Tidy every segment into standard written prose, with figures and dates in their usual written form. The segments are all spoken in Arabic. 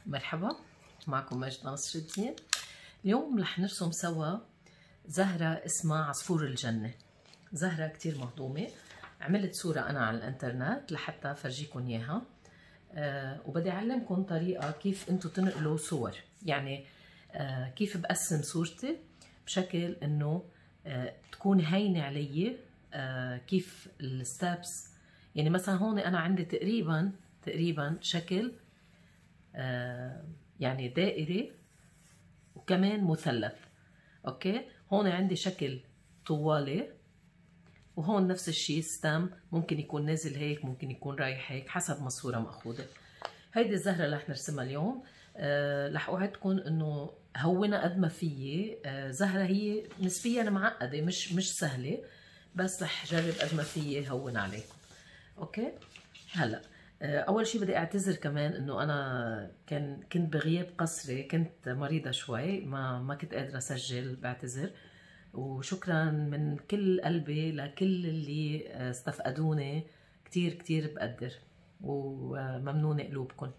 مرحبا، معكم مجد ناصر الدين. اليوم رح نرسم سوا زهرة اسمها عصفور الجنة. زهرة كتير مهضومة. عملت صورة أنا على الانترنت لحتى فرجيكم إياها. وبدي أعلمكم طريقة كيف أنتوا تنقلوا صور، يعني كيف بقسم صورتي بشكل إنه تكون هينة علي. كيف الستابس، يعني مثلا هون أنا عندي تقريبا شكل يعني دائري وكمان مثلث. اوكي، هون عندي شكل طوالي، وهون نفس الشيء ستام، ممكن يكون نازل هيك، ممكن يكون رايح هيك حسب ما الصورة مأخوذة. هيدي الزهرة اللي رح نرسمها اليوم. رح اوعدكم انه هونها قد ما فيي. زهرة هي نسبيا معقدة، مش سهلة، بس رح جرب قد ما فيي هون عليكم. اوكي، هلا اول شيء بدي اعتذر كمان انه انا كنت بغياب قسري، كنت مريضه شوي، ما كنت قادره اسجل، بعتذر. وشكرا من كل قلبي لكل اللي استفقدوني، كتير كتير بقدر، وممنونه قلوبكم.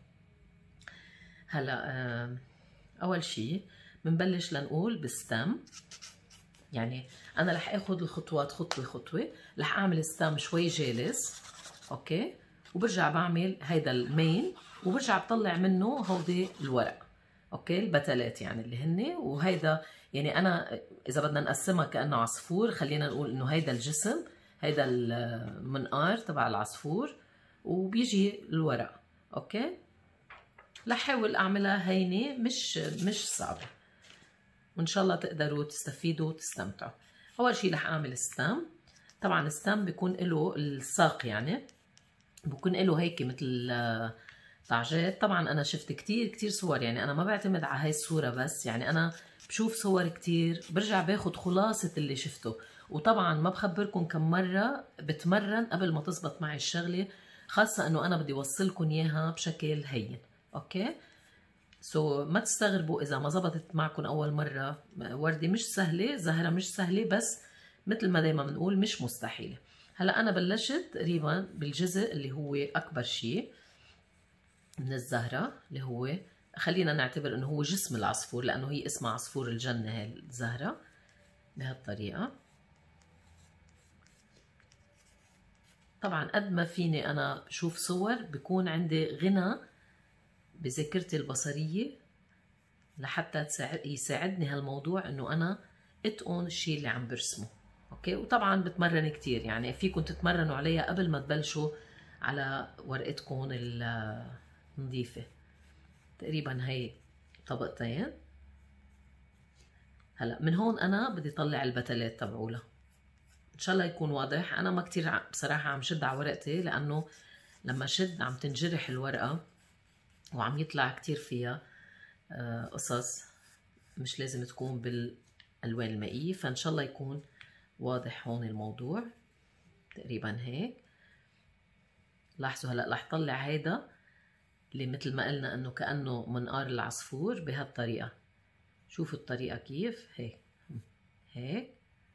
هلا اول شيء بنبلش لنقول بالستام. يعني انا رح اخذ الخطوات خطوه خطوه، رح اعمل ستام شوي جالس، اوكي، وبرجع بعمل هيدا المين، وبرجع بطلع منه هودي الورق، اوكي، البتلات يعني اللي هن. وهيدا يعني انا اذا بدنا نقسمها كانه عصفور، خلينا نقول انه هيدا الجسم، هيدا المنقار تبع العصفور، وبيجي الورق. اوكي، رح احاول اعملها هينه، مش صعبه، وان شاء الله تقدروا تستفيدوا وتستمتعوا. اول شيء رح اعمل ستام. طبعا الستام بيكون له الساق، يعني بكون له هيك مثل طعجات. طبعا انا شفت كتير صور، يعني انا ما بعتمد على هاي الصورة بس، يعني انا بشوف صور كتير، برجع باخد خلاصة اللي شفته. وطبعا ما بخبركم كم مرة بتمرن قبل ما تزبط معي الشغلة، خاصة انه انا بدي اوصلكم اياها بشكل هين. اوكي، ما تستغربوا اذا ما زبطت معكم اول مرة. وردة مش سهلة، زهرة مش سهلة، بس مثل ما دايما بنقول مش مستحيلة. هلا انا بلشت تقريبا بالجزء اللي هو اكبر شيء من الزهرة، اللي هو خلينا نعتبر انه هو جسم العصفور، لانه هي اسمها عصفور الجنة هاي الزهرة. بهالطريقة طبعا قد ما فيني انا شوف صور، بكون عندي غنى بذاكرتي البصرية لحتى يساعدني هالموضوع انه انا اتقن الشيء اللي عم برسمه. اوكي، وطبعا بتمرن كتير، يعني فيكم تتمرنوا عليها قبل ما تبلشوا على ورقتكم النظيفة. تقريبا هي طبقتين. هلا من هون انا بدي طلع البتلات تبعولها، ان شاء الله يكون واضح. انا ما كتير بصراحة عم شد على ورقتي، لانه لما شد عم تنجرح الورقة، وعم يطلع كتير فيها قصص مش لازم تكون بالالوان المائية، فان شاء الله يكون واضح هون الموضوع. تقريبا هيك. لاحظوا هلا رح طلع هيدا اللي مثل ما قلنا انه كأنه منقار العصفور بهالطريقة. شوفوا الطريقة كيف، هيك.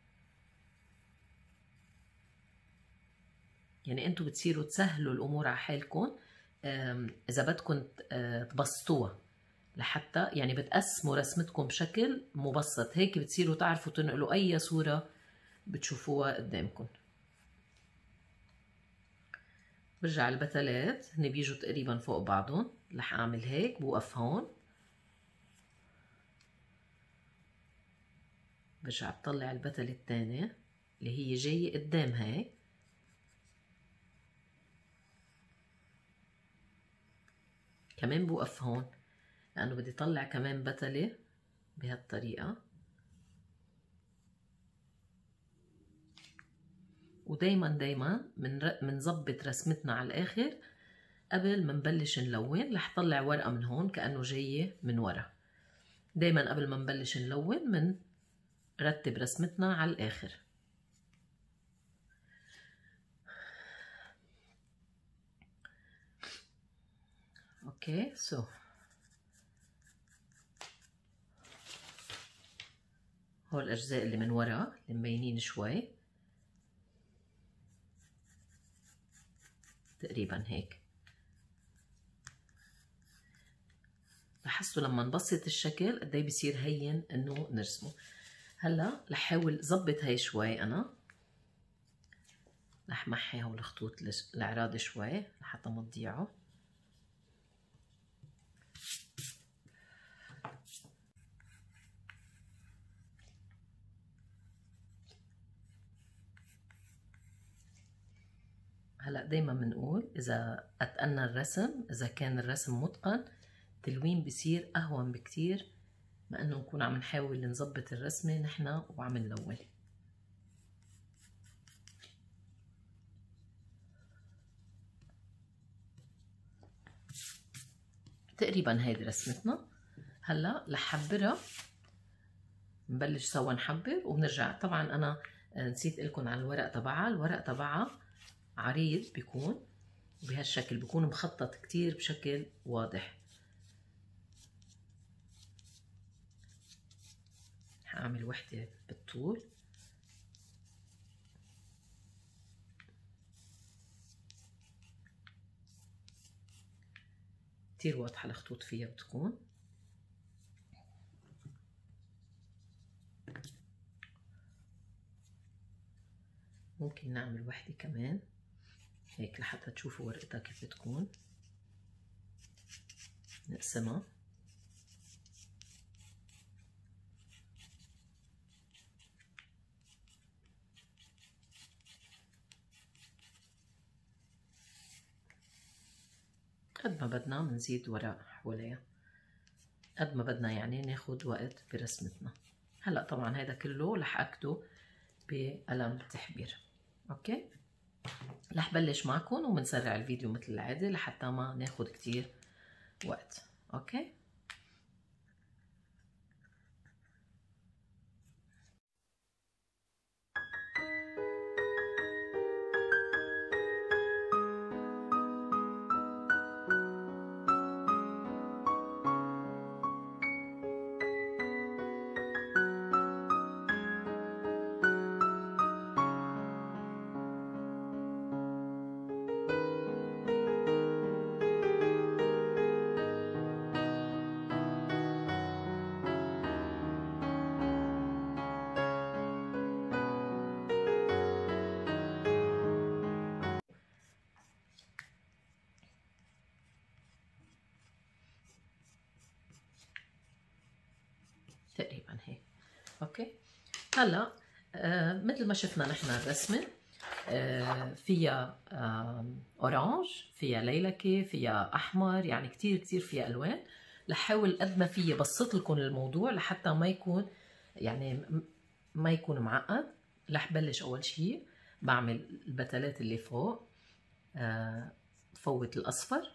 يعني انتوا بتصيروا تسهلوا الامور على حالكم اذا بدكم تبسطوها، لحتى يعني بتقسموا رسمتكم بشكل مبسط، هيك بتصيروا تعرفوا تنقلوا اي صورة بتشوفوها قدامكم. برجع البتلات هن بيجوا تقريبا فوق بعضهم، رح اعمل هيك، بوقف هون، برجع بطلع البتلة الثانية اللي هي جاية قدام هاي، كمان بوقف هون لانه بدي طلع كمان بتلة بهالطريقة. ودايما منظبط رسمتنا على الاخر قبل ما نبلش نلون. رح طلع ورقة من هون كأنه جاية من ورا. دايما قبل ما نبلش نلون رتب رسمتنا على الاخر. اوكي، هول الاجزاء اللي من ورا اللي مبينين شوي، تقريبا هيك. لاحظتوا لما نبسط الشكل قد ايه بصير هين انه نرسمه. هلا رح حاول ظبط هي شوي، انا رح محي هول الخطوط العراض شوي لحتى ما تضيعوا. هلا دايما بنقول اذا اتقنا الرسم، اذا كان الرسم متقن، التلوين بصير اهون بكتير ما انه نكون عم نحاول نظبط الرسمه نحن وعم نلون. تقريبا هيدي رسمتنا. هلا رح حبرها، نبلش سوا نحبر وبنرجع. طبعا انا نسيت لكم عن الورق تبعها. الورق تبعها عريض بيكون بهالشكل، بيكون مخطط كتير بشكل واضح. هعمل وحدة بالطول كتير واضحة الخطوط فيها بتكون. ممكن نعمل وحدة كمان هيك لحتى تشوفوا ورقتها كيف بتكون. نقسمها. قد ما بدنا بنزيد ورق حواليها، قد ما بدنا يعني ناخد وقت برسمتنا. هلا طبعا هيدا كله رح اكده بقلم التحبير. اوكي، رح بلش معكم وبنسرع الفيديو مثل العادة لحتى ما ناخد كتير وقت. اوكي، تقريبا هيك. اوكي، هلا مثل ما شفنا نحن الرسمه فيها اورانج، فيها ليلكي، فيها احمر، يعني كتير كتير فيها الوان. رح حاول قد ما فيي بسط لكم الموضوع لحتى ما يكون يعني ما يكون معقد. رح بلش اول شيء بعمل البتلات اللي فوق، بفوت الاصفر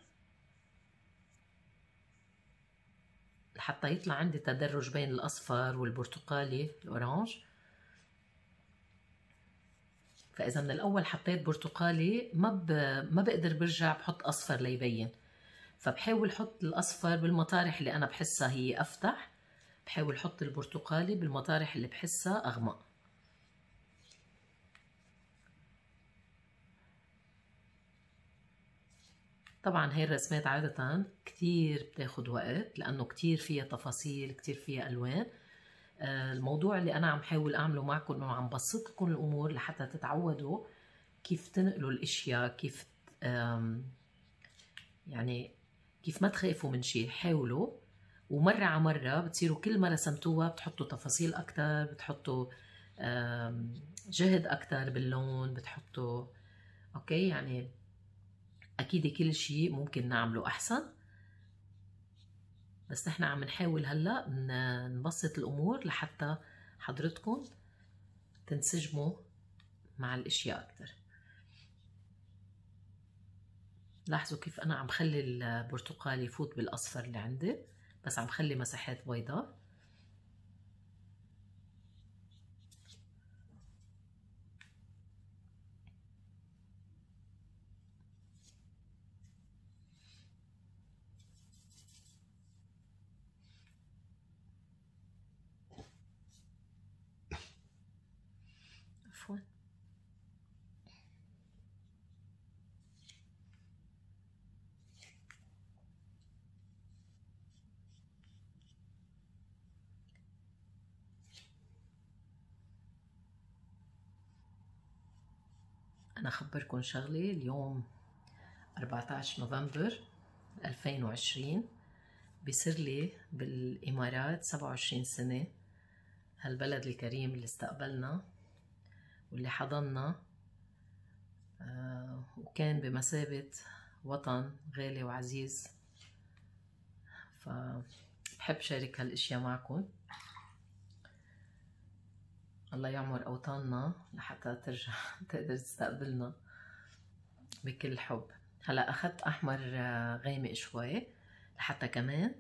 لحتى يطلع عندي تدرج بين الاصفر والبرتقالي الاورانج. فاذا من الاول حطيت برتقالي ما بقدر برجع بحط اصفر ليبين، فبحاول احط الاصفر بالمطارح اللي انا بحسها هي افتح، بحاول احط البرتقالي بالمطارح اللي بحسها اغمق. طبعا هي الرسمات عادة كتير بتاخد وقت لانه كتير فيها تفاصيل، كتير فيها الوان. الموضوع اللي انا عم حاول اعمله معكم انه عم بسط لكم الامور لحتى تتعودوا كيف تنقلوا الاشياء، كيف يعني كيف ما تخافوا من شيء. حاولوا ومرة على مرة بتصيروا كل ما رسمتوها بتحطوا تفاصيل أكتر، بتحطوا جهد أكتر باللون، بتحطوا أوكي. يعني أكيد كل شيء ممكن نعمله أحسن، بس نحن عم نحاول هلأ نبسط الأمور لحتى حضرتكم تنسجموا مع الأشياء أكتر. لاحظوا كيف أنا عم خلي البرتقالي يفوت بالأصفر اللي عندي، بس عم خلي مساحات بيضاء. عفوا. أنا أخبركن شغلة، اليوم 14 نوفمبر 2020 بيصير لي بالإمارات 27 سنة. هالبلد الكريم اللي استقبلنا واللي حضننا وكان بمثابة وطن غالي وعزيز. فبحب شارك هالاشياء معكم. الله يعمر أوطاننا لحتى ترجع تقدر تستقبلنا بكل حب. هلا أخذت أحمر غامق شوي لحتى كمان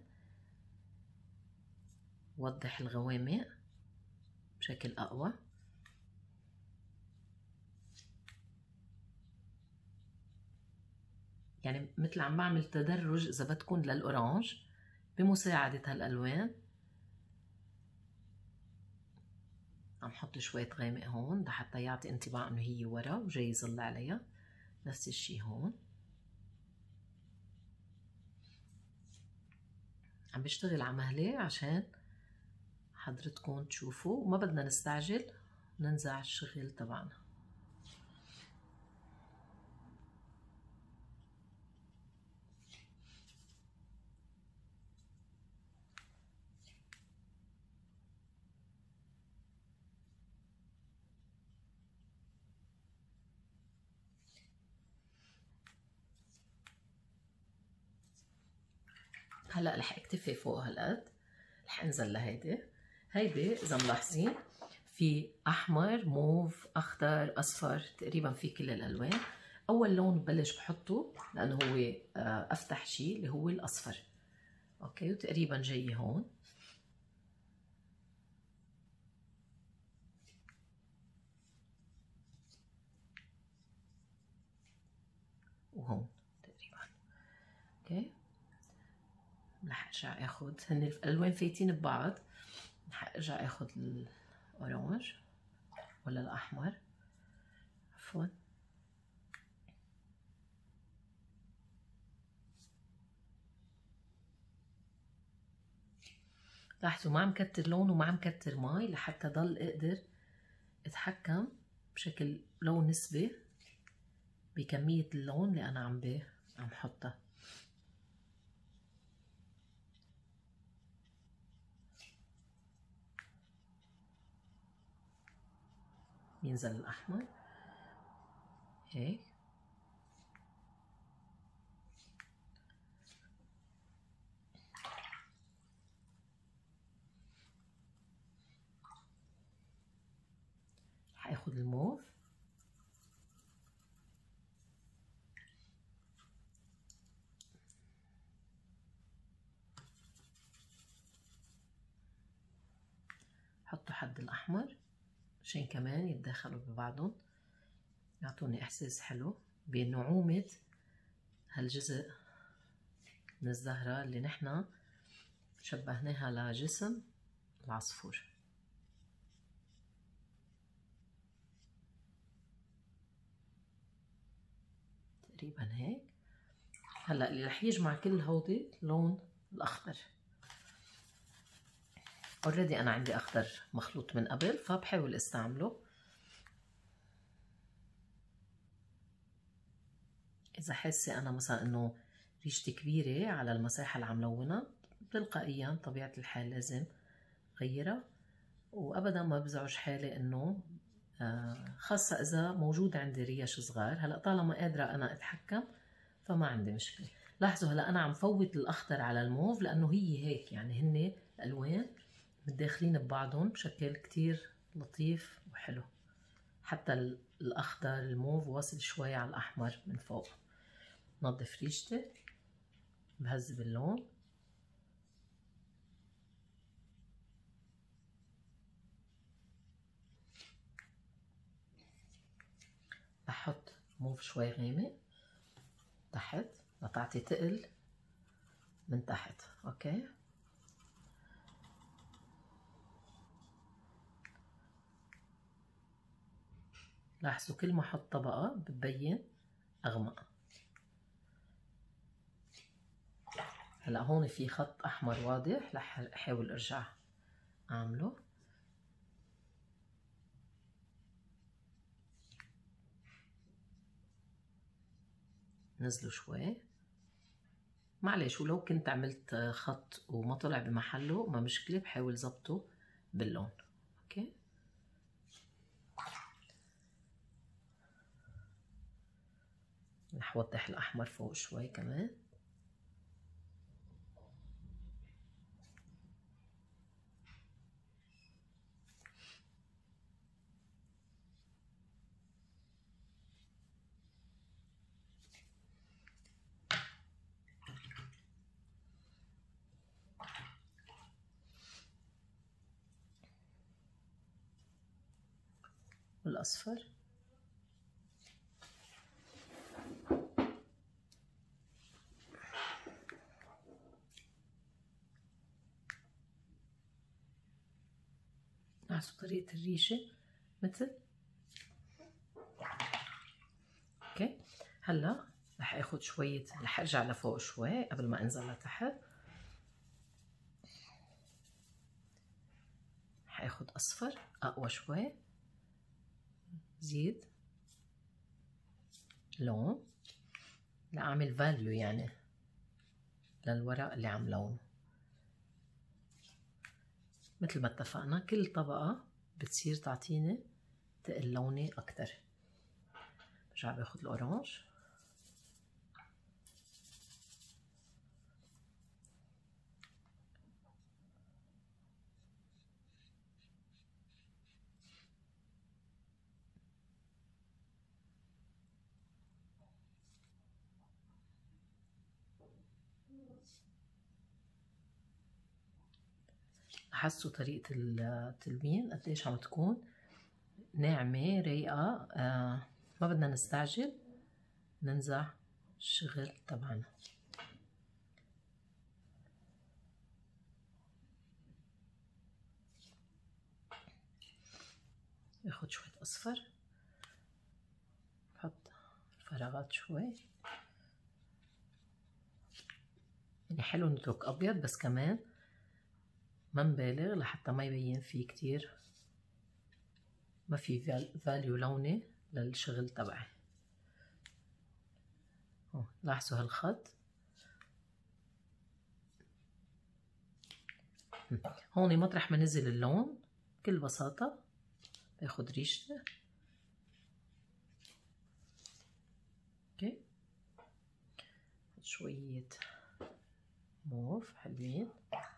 وضح الغوامق بشكل أقوى. يعني مثل عم بعمل تدرج إذا بدكن للأورانج بمساعدة هالألوان. عم حط شوية غامق هون لحتى يعطي انطباع إنه هي ورا وجاي يظل عليها. نفس الشي هون. عم بشتغل على مهلة عشان حضرتكم تشوفوا وما بدنا نستعجل ننزع الشغل تبعنا. هلا رح اكتفي فوق هالقد. رح انزل لهيدي. هيدي اذا ملاحظين في احمر، موف، اخضر، اصفر، تقريبا في كل الالوان. اول لون ببلش بحطه لانه هو افتح شيء اللي هو الاصفر. اوكي، وتقريبا جاي هون. وهون تقريبا. اوكي، رح ارجع اخذ هن الالوان فايتين ببعض. رح ارجع اخذ الاورانج ولا الاحمر، عفوا. لاحظوا ما عم كتر لون وما عم كتر مي لحتى ضل اقدر اتحكم بشكل لو نسبي بكمية اللون اللي انا عم حطها. ينزل الاحمر هيك. هاخد الموف حطوا حد الاحمر عشان كمان يتداخلوا ببعضهم، يعطوني احساس حلو بنعومة هالجزء من الزهرة اللي نحنا شبهناها لجسم العصفور. تقريبا هيك. هلا اللي رح يجمع كل هودي لون الاخضر. اوريدي انا عندي اخضر مخلوط من قبل فبحاول استعمله. اذا حاسه انا مثلا انه ريشتي كبيره على المساحه اللي عم لونها تلقائيا طبيعه الحال لازم غيرها، وابدا ما بزعج حالي انه خاصه اذا موجود عندي ريش صغار. هلا طالما قادره انا اتحكم فما عندي مشكله. لاحظوا هلا انا عم فوت الاخضر على الموف لانه هي هيك، يعني هن الالوان متداخلين ببعضهم بشكل كتير لطيف وحلو. حتى الاخضر الموف واصل شوي على الاحمر من فوق. نظف ريشتي، بهذب اللون. بحط موف شوي غامق تحت لتعطي تقل من تحت. اوكي، لاحظوا كل ما احط طبقة بتبين اغمق. هلا هون في خط احمر واضح رح احاول ارجع اعمله. نزله شوي معلش، ولو كنت عملت خط وما طلع بمحله ما مشكلة، بحاول ظبطه باللون. اوكي، رح وضح الأحمر فوق شوي كمان. والأصفر نفس طريقة الريشة مثل. اوكي، هلا رح اخد شوية، رح ارجع لفوق شوي قبل ما انزل لتحت. رح اخد اصفر اقوى شوي، زيد لون لأعمل فاليو يعني للورق اللي عم لونه. مثل ما اتفقنا كل طبقة بتصير تعطيني تقل لوني أكتر. برجع باخد الأورانج، لاحظتوا طريقة التلوين قديش عم تكون ناعمة رايقة. ما بدنا نستعجل ننزع الشغل تبعنا. باخد شوية أصفر، بحط فراغات شوي، يعني حلو نترك أبيض بس كمان ما نبالغ لحتى ما يبين فيه كتير، ما في فاليو لوني للشغل تبعي. لاحظوا هالخط هون مطرح ما نزل اللون بكل بساطة باخد ريشته. اوكي، شوية موف حلوين،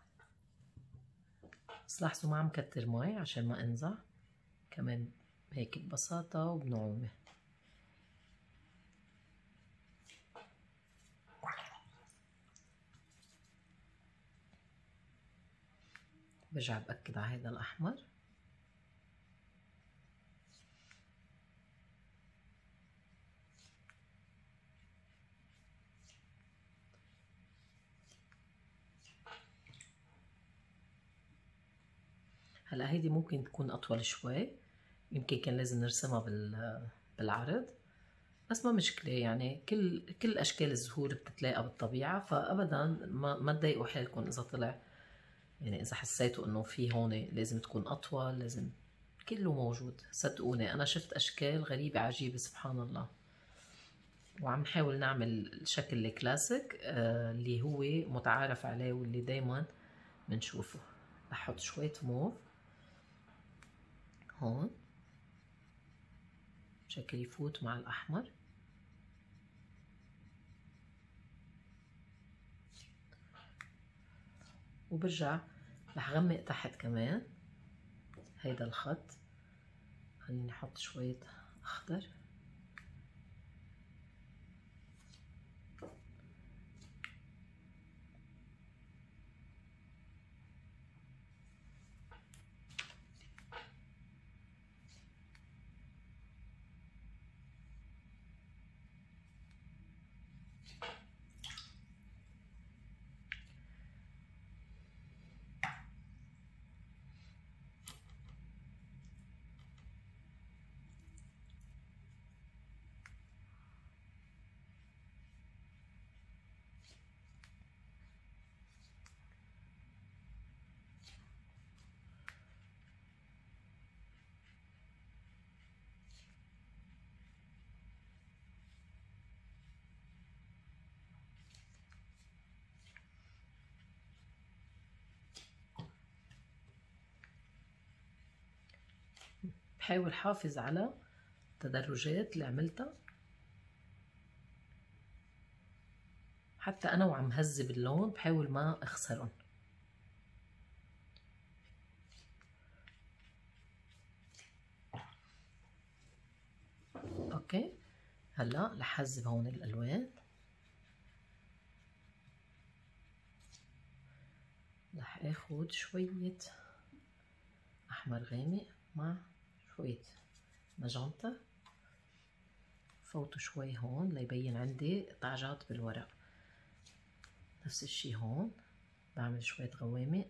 بس لاحظوا ما عم كتر مي عشان ما انزع، كمان هيك ببساطة وبنعومة. برجع بأكد على هذا الأحمر. هلا هيدي ممكن تكون أطول شوي، يمكن كان لازم نرسمها بالعرض، بس ما مشكلة يعني كل أشكال الزهور بتتلاقى بالطبيعة، فأبدا ما تضايقوا حالكم إذا طلع، يعني إذا حسيتوا إنه في هون لازم تكون أطول، لازم كله موجود. صدقوني أنا شفت أشكال غريبة عجيبة سبحان الله، وعم نحاول نعمل الشكل الكلاسيك اللي هو متعارف عليه واللي دايما بنشوفه. رح أحط شوية موف هون شكل يفوت مع الأحمر، وبرجع رح غمق تحت كمان هيدا الخط. خليني أحط شوية أخضر، بحاول حافظ على التدرجات اللي عملتها، حتى انا وعم هذب اللون بحاول ما اخسرهم. اوكي، هلا رح هذب هون الالوان. رح اخد شوية احمر غامق مع شوية ماجنتا، فوتوا شوي هون ليبين عندي طعجات بالورق. نفس الشي هون بعمل شوية غوامق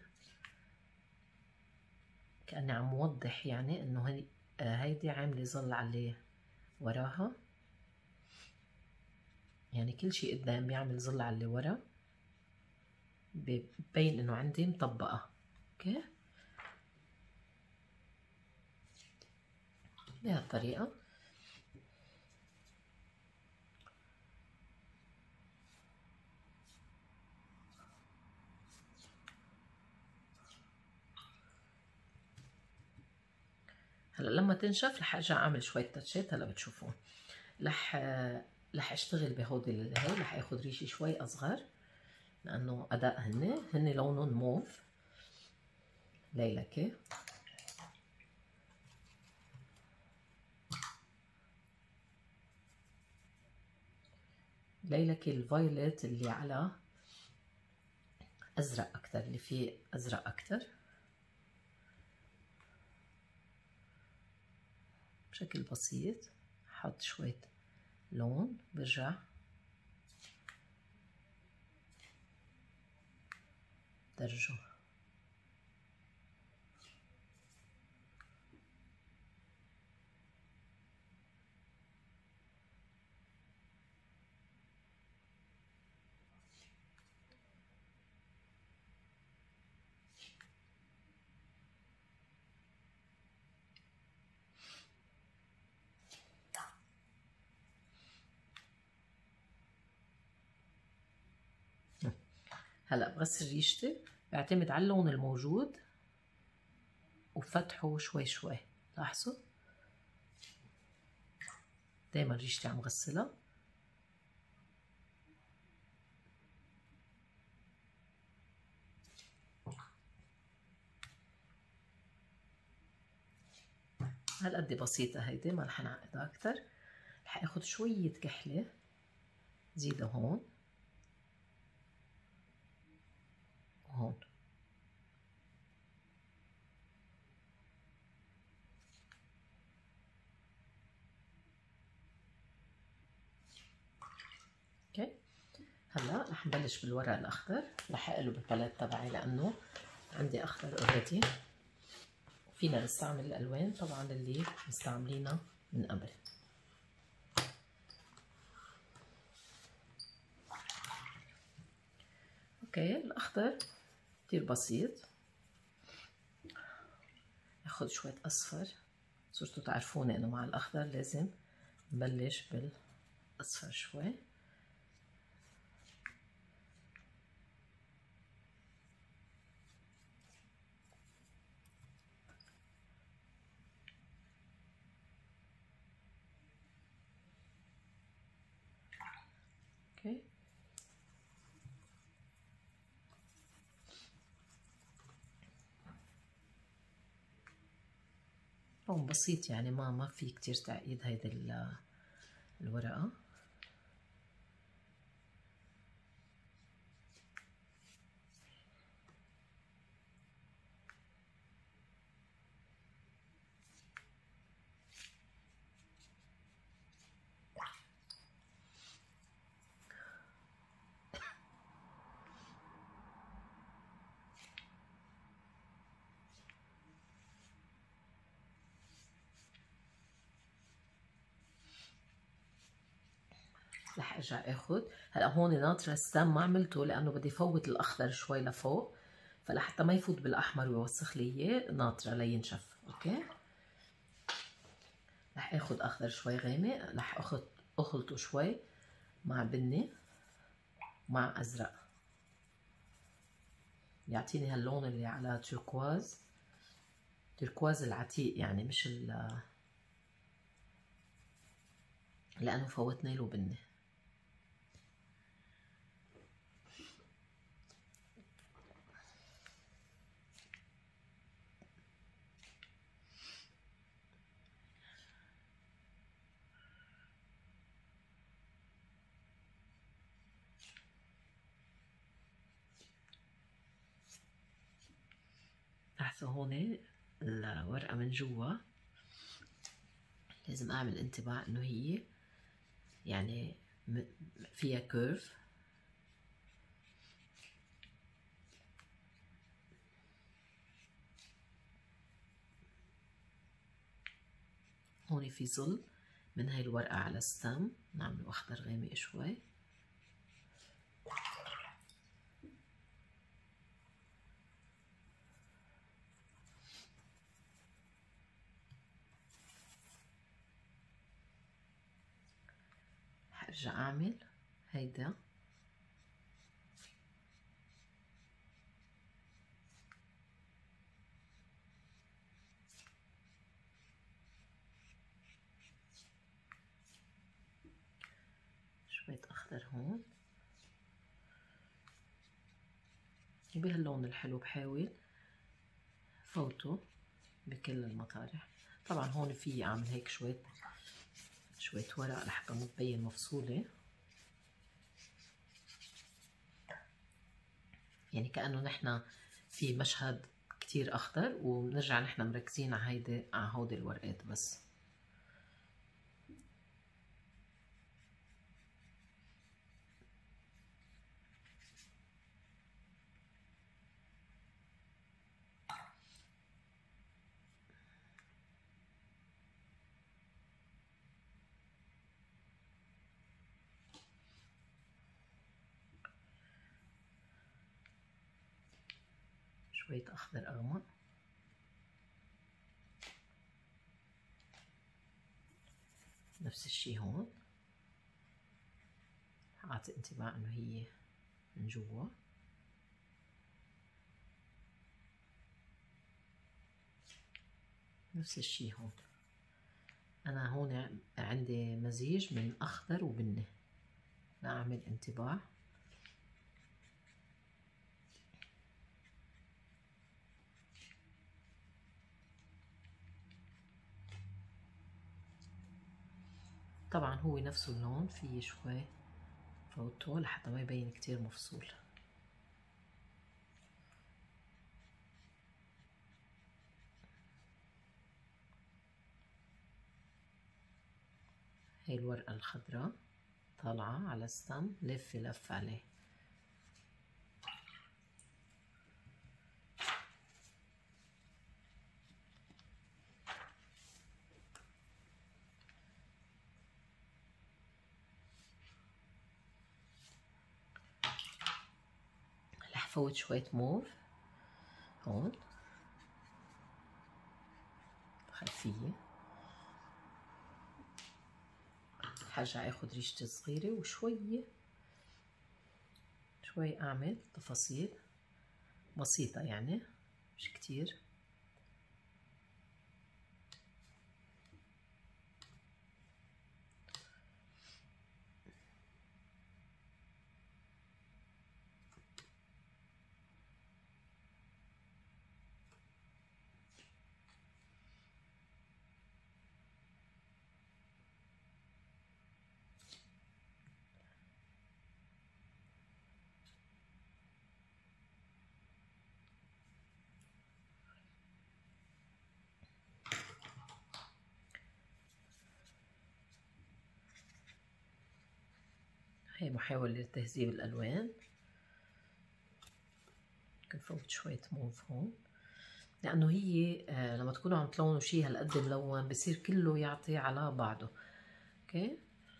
كأني عم وضح يعني انه هيدي عاملة ظل على وراها، يعني كل شي قدام بيعمل ظل على اللي ورا، ببين انه عندي مطبقة. اوكي بهالطريقة. هلا لما تنشف رح ارجع اعمل شوية تاتشات. هلا بتشوفون رح اشتغل بهودي هي. رح اخذ ريشة شوي اصغر لانه اداء هن لونهم موف ليلكي. ليلكي الفايوليت اللي على ازرق اكتر، اللي فيه ازرق اكتر بشكل بسيط. حط شوية لون برجع درجه. هلا بغسل ريشتي، بعتمد على اللون الموجود وفتحه شوي شوي. لاحظوا دايما ريشتي عم غسلها. هالقد بسيطة هيدي، ما رح نعقدها اكتر. رح اخد شوية كحلة زيدها هون وهون. اوكي هلا رح نبلش بالورق الاخضر. رح اقلب الباليت تبعي لانه عندي اخضر اوريدي. فينا نستعمل الالوان طبعا اللي مستعملينها من قبل. اوكي الاخضر كتير بسيط. اخد شوية اصفر. صرتوا تعرفوني انه مع الاخضر لازم نبلش بالاصفر شوي. اوكي لون بسيط يعني ما في كتير تعقيد هيدي الورقة. رح ارجع اخد. هلا هون ناطرة السم ما عملته لانه بدي فوت الاخضر شوي لفوق، فلحتى ما يفوت بالاحمر ويوسخ لي اياه ناطرة لينشف. اوكي رح اخد اخضر شوي غامق. رح اخلطه شوي مع بني مع ازرق يعطيني هاللون اللي على تركواز. تركواز العتيق يعني، مش لأنه فوتنا له بني. هسه هون الورقة من جوا لازم أعمل انتباه إنه هي يعني فيها كيرف. هون في ظل من هاي الورقة على الستام، نعمله أخضر غامق شوي. حرجع أعمل هيدا شوية أخضر هون بهاللون الحلو. بحاول فوته بكل المطارح. طبعا هون في أعمل هيك شوية ورق لحتى ما تبين مفصولة، يعني كأنه نحن في مشهد كتير أخضر وبنرجع نحن مركزين على هودي الورقات بس. شوية أخضر أغمق. نفس الشي هون، أعطي انتباه إنه هي من جوا. نفس الشي هون. أنا هون عندي مزيج من أخضر وبني، نعمل انتباه. طبعا هو نفسه اللون، فيه شوي فوته لحتى ما يبين كتير مفصول. هاي الورقة الخضراء طالعة على الستام، لف عليه. رح فوت شوية موف هون خلفية. حرجع اخد ريشتي صغيرة وشوية اعمل تفاصيل بسيطة يعني مش كتير. هي محاولة لتهذيب الألوان. ممكن فوت شوية موف هون، لأنه هي لما تكونوا عم تلونوا شي هالقد ملون بصير كله يعطي على بعضه. اوكي،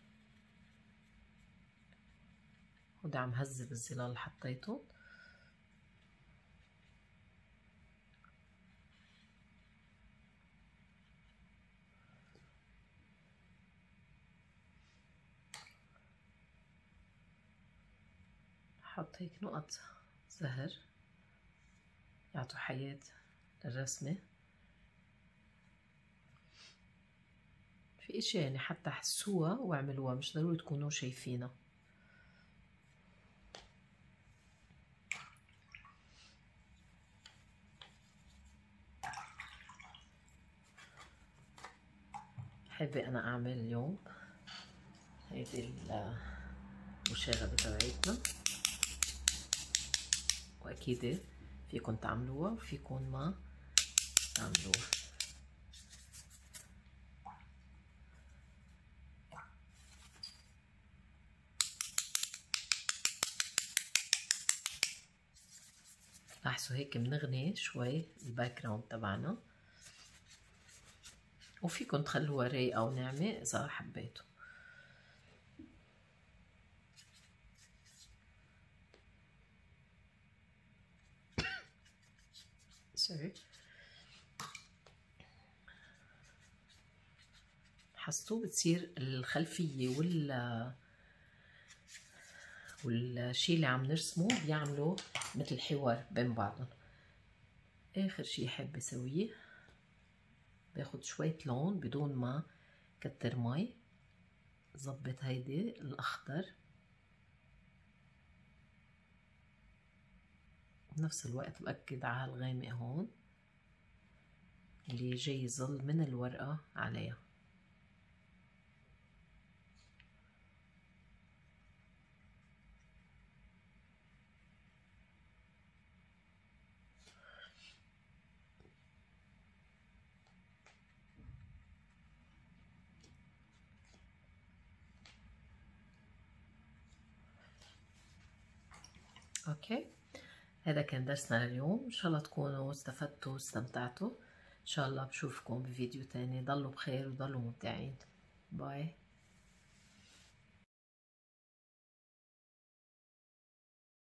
هودي عم هذب الظلال اللي حطيته. حط هيك نقط زهر يعطوا حياة للرسمة. في اشي يعني حتى حسوها واعملوها، مش ضروري تكونوا شايفينها. حابة انا اعمل اليوم هيدي المشاغبة تبعتنا، واكيد فيكن تعملوها وفيكن ما تعملوها. لاحظوا هيك بنغني شوي الباك جراوند تبعنا، وفيكن تخلوها رايقة وناعمة إذا حبيتوا. سوري. حسيتوا بتصير الخلفية والشي اللي عم نرسمه بيعملوا مثل حوار بين بعضهم. آخر شي حابة أسويه، باخد شوية لون بدون ما كتر مي، ظبط هيدي الأخضر، بنفس الوقت بأكد على الغامق هون اللي جاي يظل من الورقة عليها. اوكي، هذا كان درسنا لليوم. ان شاء الله تكونوا استفدتوا واستمتعتوا. ان شاء الله بشوفكم بفيديو تاني. ضلوا بخير وضلوا مبدعين. باي.